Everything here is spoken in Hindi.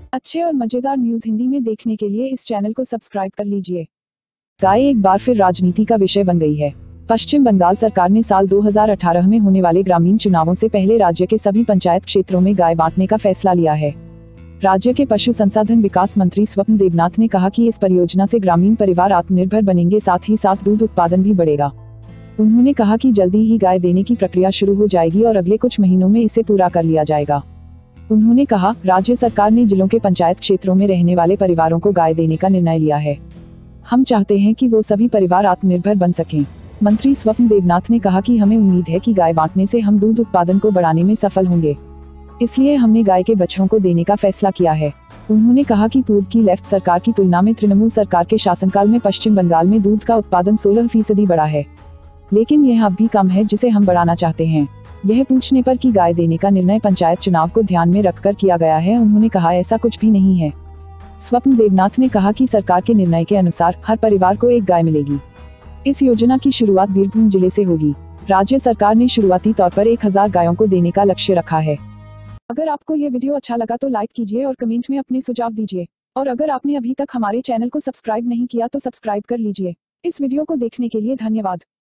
अच्छे और मजेदार न्यूज हिंदी में देखने के लिए इस चैनल को सब्सक्राइब कर लीजिए। गाय एक बार फिर राजनीति का विषय बन गई है। पश्चिम बंगाल सरकार ने साल 2018 में होने वाले ग्रामीण चुनावों से पहले राज्य के सभी पंचायत क्षेत्रों में गाय बांटने का फैसला लिया है। राज्य के पशु संसाधन विकास मंत्री स्वप्न देवनाथ ने कहा कि इस परियोजना से ग्रामीण परिवार आत्मनिर्भर बनेंगे, साथ ही साथ दूध उत्पादन भी बढ़ेगा। उन्होंने कहा कि जल्दी ही गाय देने की प्रक्रिया शुरू हो जाएगी और अगले कुछ महीनों में इसे पूरा कर लिया जाएगा। उन्होंने कहा, राज्य सरकार ने जिलों के पंचायत क्षेत्रों में रहने वाले परिवारों को गाय देने का निर्णय लिया है। हम चाहते हैं कि वो सभी परिवार आत्मनिर्भर बन सकें। मंत्री स्वप्न देवनाथ ने कहा कि हमें उम्मीद है कि गाय बांटने से हम दूध उत्पादन को बढ़ाने में सफल होंगे, इसलिए हमने गाय के बछड़ों को देने का फैसला किया है। उन्होंने कहा कि पूर्व की लेफ्ट सरकार की तुलना में तृणमूल सरकार के शासनकाल में पश्चिम बंगाल में दूध का उत्पादन 16% बढ़ा है, लेकिन यह अब भी कम है, जिसे हम बढ़ाना चाहते हैं। यह पूछने पर कि गाय देने का निर्णय पंचायत चुनाव को ध्यान में रखकर किया गया है, उन्होंने कहा ऐसा कुछ भी नहीं है। स्वप्न देवनाथ ने कहा कि सरकार के निर्णय के अनुसार हर परिवार को एक गाय मिलेगी। इस योजना की शुरुआत बीरभूम जिले से होगी। राज्य सरकार ने शुरुआती तौर पर 1000 गायों को देने का लक्ष्य रखा है। अगर आपको ये वीडियो अच्छा लगा तो लाइक कीजिए और कमेंट में अपने सुझाव दीजिए। और अगर आपने अभी तक हमारे चैनल को सब्सक्राइब नहीं किया तो सब्सक्राइब कर लीजिए। इस वीडियो को देखने के लिए धन्यवाद।